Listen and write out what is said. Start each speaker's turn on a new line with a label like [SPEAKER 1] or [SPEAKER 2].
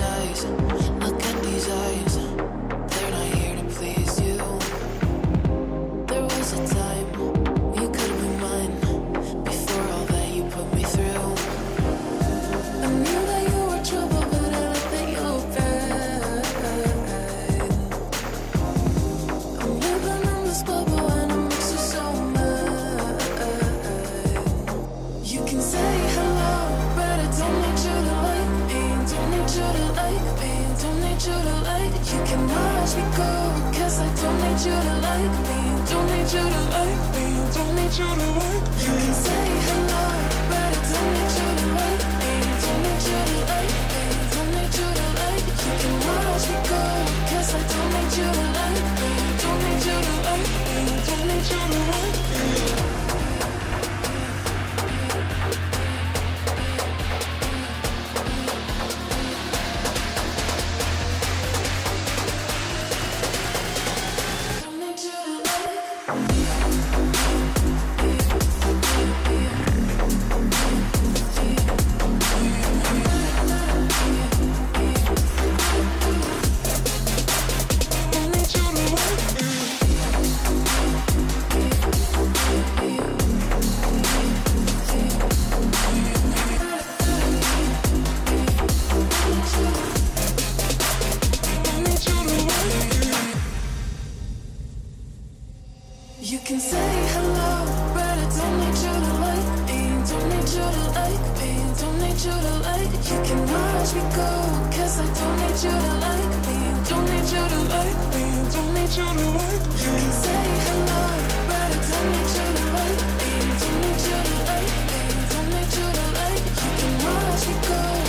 [SPEAKER 1] eyes, look at these eyes. They're not here to please you. There was a time you could have been mine before all that you put me through. I knew that you were trouble, but I let that you were bad. I'm living in this bubble and it makes you so mad. You can say hello, but I don't need you to like me. Don't need you to like me. Don't need you to like. You can watch me go, 'cause I don't need you to like me. Don't need you to like me. Don't need you to like. You can say hello, but I don't need you to like me. Don't need you to like me. Don't need you to like. You can watch me go, 'cause I don't need you to like me. Don't need you to like me. Don't need you to like me. You can say hello, but I don't need you to like me. Don't need you to like me. Don't need you to like. You can watch me go, 'cause I don't need you to like me. Don't need you to like me. Don't need you to like. You can say hello, but I don't need you to like me. Don't need you to like me. Don't need you to like. You can watch me go.